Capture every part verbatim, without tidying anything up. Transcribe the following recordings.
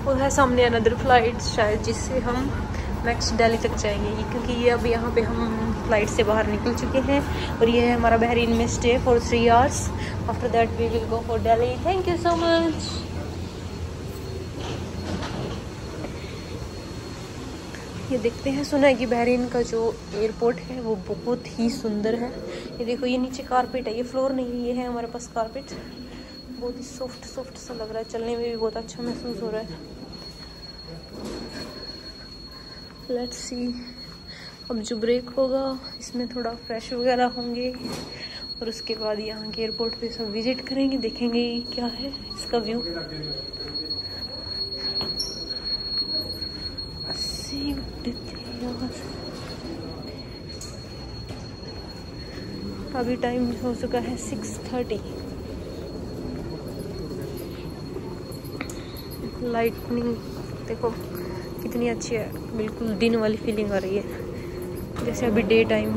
वो है सामने अनदर फ्लाइट शायद, जिससे हम नेक्स्ट दिल्ली तक जाएंगे, क्योंकि ये अब यहाँ पे हम फ्लाइट से बाहर निकल चुके हैं। और ये है हमारा बहरीन में stay for three hours. After that we will go for Delhi. Thank you so much. ये देखते हैं, सुना है कि बहरीन का जो एयरपोर्ट है वो बहुत ही सुंदर है। ये देखो, ये नीचे कारपेट है, ये फ्लोर नहीं है, ये है हमारे पास कारपेट। बहुत ही सॉफ्ट सॉफ्ट सा लग रहा है, चलने में भी बहुत अच्छा महसूस हो रहा है। लेट्स सी, अब जो ब्रेक होगा इसमें थोड़ा फ्रेश वगैरह होंगे और उसके बाद यहाँ के एयरपोर्ट पे सब विजिट करेंगे, देखेंगे क्या है इसका व्यू। अभी टाइम हो चुका है सिक्स थर्टी। लाइटनिंग देखो कितनी अच्छी है, बिल्कुल दिन वाली फीलिंग आ रही है, जैसे अभी डे टाइम।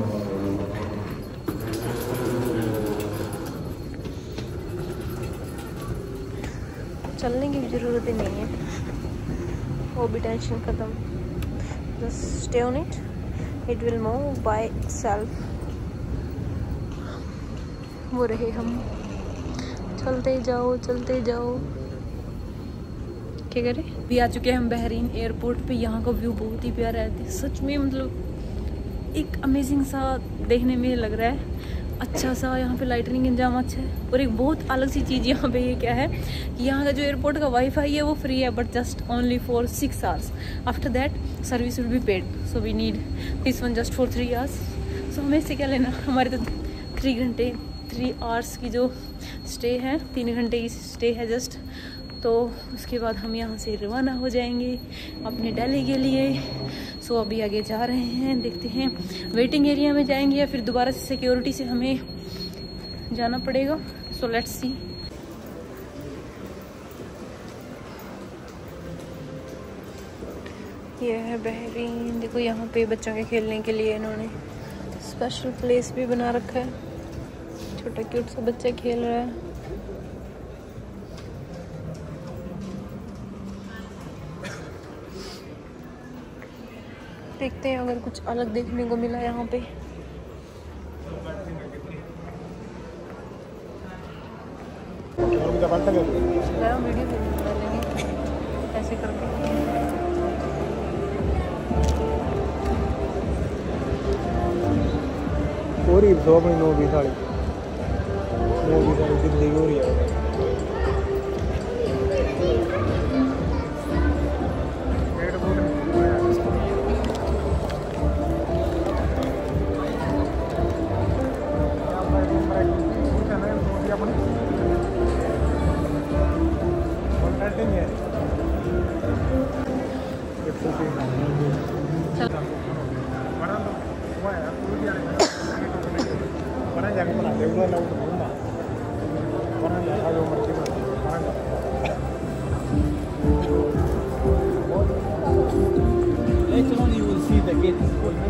चलने की ज़रूरत ही नहीं है, वो भी टेंशन ख़त्म। Just stay on it, it will move by itself. वो रहे हम, चलते जाओ चलते जाओ। क्या करें, भी आ चुके हैं हम बहरीन एयरपोर्ट पे। यहाँ का व्यू बहुत ही प्यारा है सच में, मतलब एक अमेजिंग सा देखने में लग रहा है। अच्छा सा यहाँ पे लाइटनिंग इंतजाम अच्छा है। और एक बहुत अलग सी चीज़ यहाँ पे ये क्या है कि यहाँ का जो एयरपोर्ट का वाईफाई है वो फ्री है, but just only for six hours. After that service will be paid, so we need this one just for three hours. So हमें इससे क्या लेना, हमारे तो थ्री घंटे थ्री आवर्स की जो स्टे है, तीन घंटे की स्टे है जस्ट। तो उसके बाद हम यहाँ से रवाना हो जाएंगे अपने दिल्ली के लिए। सो अभी आगे जा रहे हैं, देखते हैं वेटिंग एरिया में जाएंगे या फिर दोबारा से सिक्योरिटी से हमें जाना पड़ेगा। So let's see. ये है बहरीन, देखो यहाँ पे बच्चों के खेलने के लिए इन्होंने स्पेशल प्लेस भी बना रखा है। छोटा क्यूट सा बच्चा खेल रहा है। देखते हैं अगर कुछ अलग देखने को मिला यहाँ पे। वीडियो डालेंगे ऐसे करके। हो रही सौ अपनी नौ बीस वाली नौ बीस वाली जिंदगी हो रही है। Later on you will see the gate.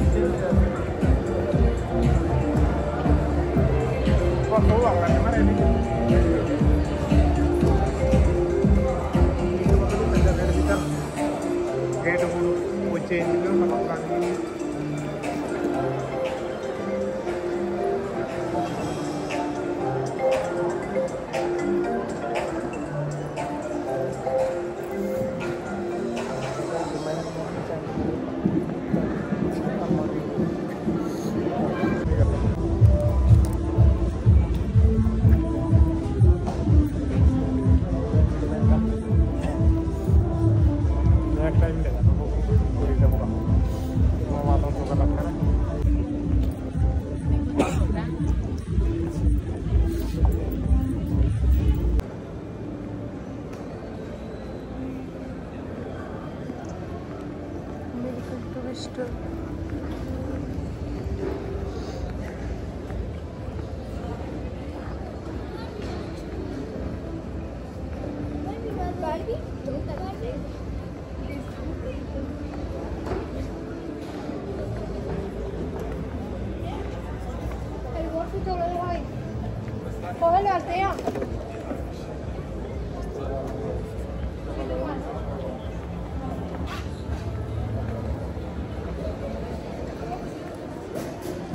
Cógelo al tío.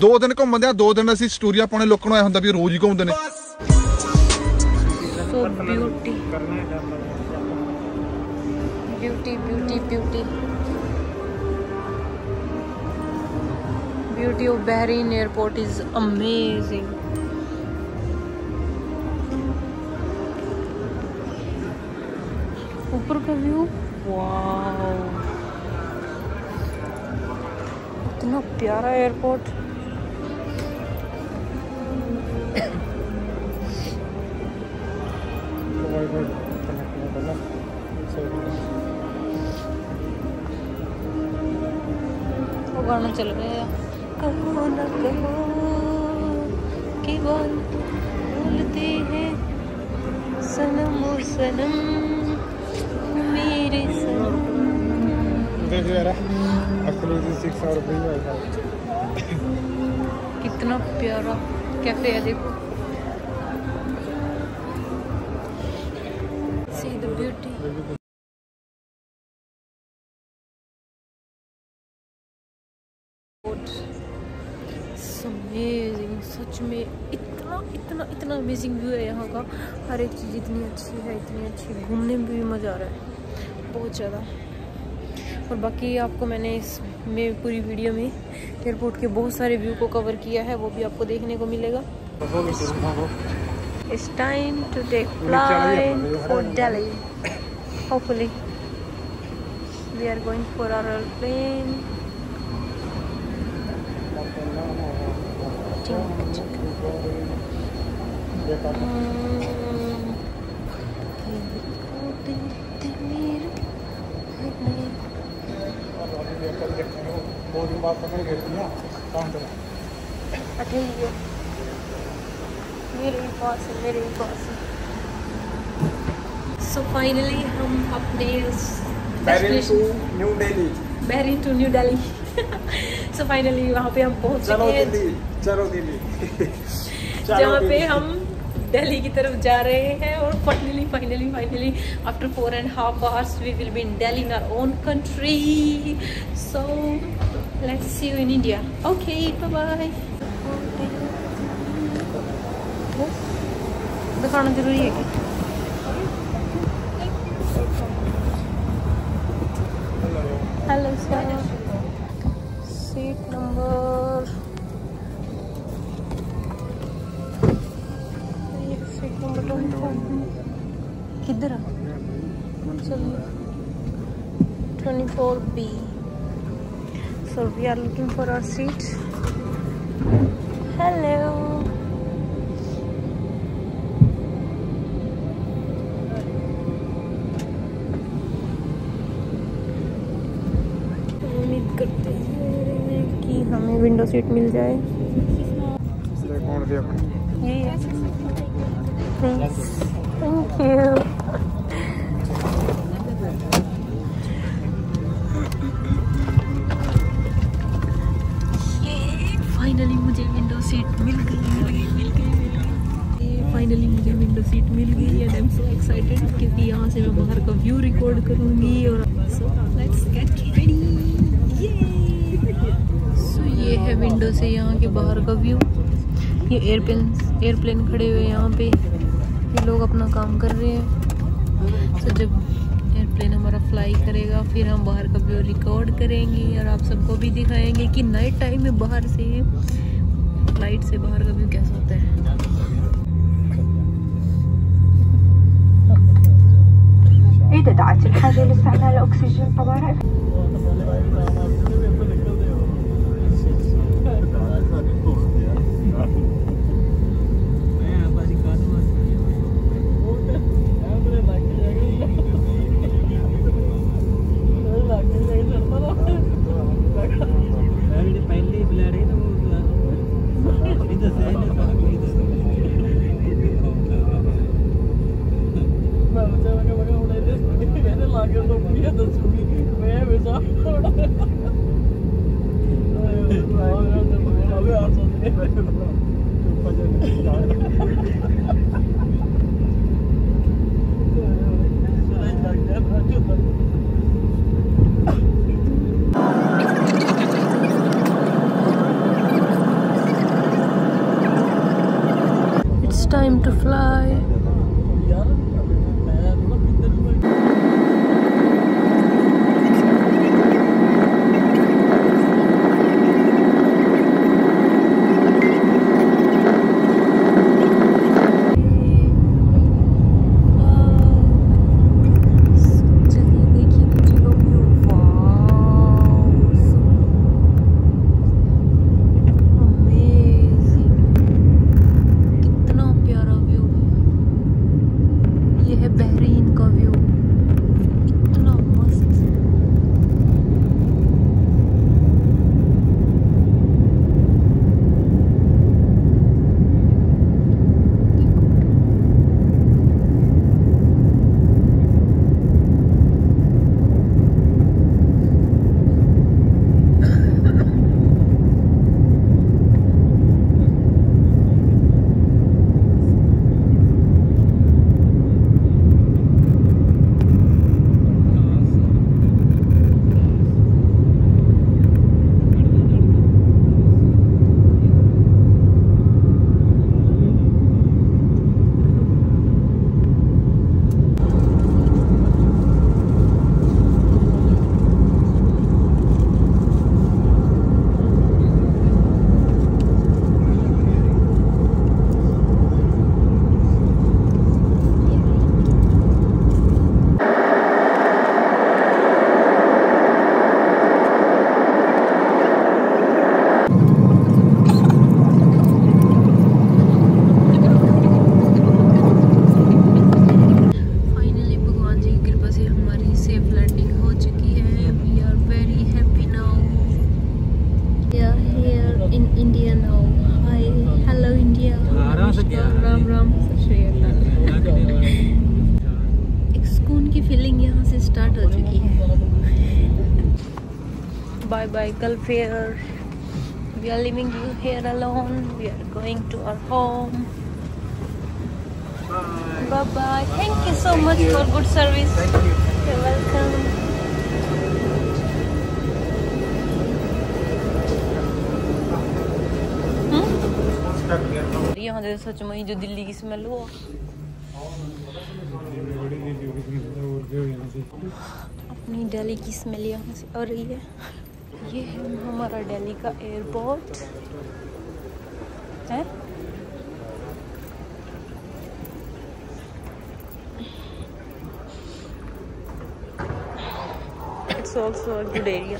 ਦੋ ਦਿਨ ਘੁੰਮਦੇ ਆ, ਦੋ ਦਿਨ ਅਸੀਂ ਸਟੋਰੀਆਂ ਪਾਉਣੇ, ਲੋਕਾਂ ਨੂੰ ਐ ਹੁੰਦਾ ਵੀ ਰੋਜ਼ ਹੀ ਘੁੰਮਦੇ ਨੇ। So beauty, beauty, beauty, beauty, beauty of Bahrain airport is amazing. ऊपर का व्यू, वाओ, इतना प्यारा एयरपोर्ट। वो गाना चल रहा है, कहो न कहो कि बात बोलते हैं सनम ओ सनम मेरे सनम। कितना प्यारा कैफे है, देखो। See the beauty. अमेजिंग, सच में इतना इतना इतना अमेजिंग व्यू है यहाँ का। हर एक चीज़ इतनी अच्छी है, इतनी अच्छी, घूमने में भी मज़ा आ रहा है बहुत ज़्यादा। और बाकी आपको मैंने इस में पूरी वीडियो में एयरपोर्ट के बहुत सारे व्यू को कवर किया है, वो भी आपको देखने को मिलेगा। It's time to take flight for Delhi. Hopefully we are going for our plane. मेरे पास है, मेरे पास है। So finally हम अपने New Delhi, Bahrain to New Delhi so finally वहाँ पे हम पहुँच चुके हैं। चलो दिल्ली जहाँ पे हम दिल्ली की तरफ जा रहे हैं। और finally finally finally after four and half hours we will be in Delhi, in our own country. So let's see you in India. Okay, bye bye. दिखाना जरूरी है कि hello sir, seat number seat number twenty four किधर है? चलिए twenty four B. So we are looking for our seat. Hello, करते हैं कि हमें विंडो सीट मिल जाए। यही है, थैंक यू। फाइनली मुझे विंडो सीट मिल गई, मिल गई, मिल गई। फाइनली मुझे विंडो सीट मिल गई and I am so excited क्योंकि यहाँ से मैं बाहर का व्यू रिकॉर्ड करूँगी। और so let's get ready. So ये है विंडो से यहाँ के बाहर का व्यू। ये एयरप्लेन एयरप्लेन खड़े हुए यहाँ पे, ये लोग अपना काम कर रहे हैं। सो जब एयरप्लेन हमारा फ्लाई करेगा फिर हम बाहर का व्यू रिकॉर्ड करेंगे और आप सबको भी दिखाएंगे कि नाइट टाइम में बाहर से फ्लाइट से बाहर का व्यू कैसा होता है। إذا دعت الحاجة لاستعمال أكسجين طوارئ बहरीन का व्यू इतना मस्त। स्टार्ट हो चुकी है। Bye bye Gulf Air, we are living you here alone, we are going to our home. Bye bye, thank you so much for good service. You welcome. यहाँ से सच में जो दिल्ली की स्मेल हो, अपनी दिल्ली की स्मेल यहाँ से आ रही है। ये है हमारा दिल्ली का एयरपोर्ट है। It's also a good area.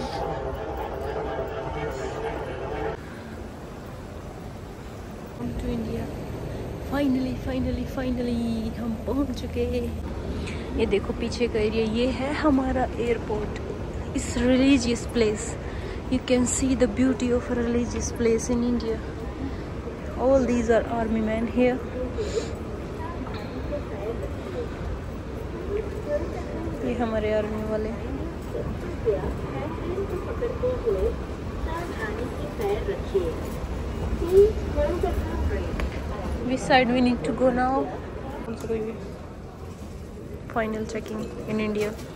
To India. Finally, finally, finally हम पहुंच चुके। ये देखो पीछे का एरिया, ये है हमारा एयरपोर्ट। इस religious place, you can see the beauty of a religious place in India. All these are army men here. ये हमारे आर्मी वाले। Which side we need to go now? Also, final checking in India.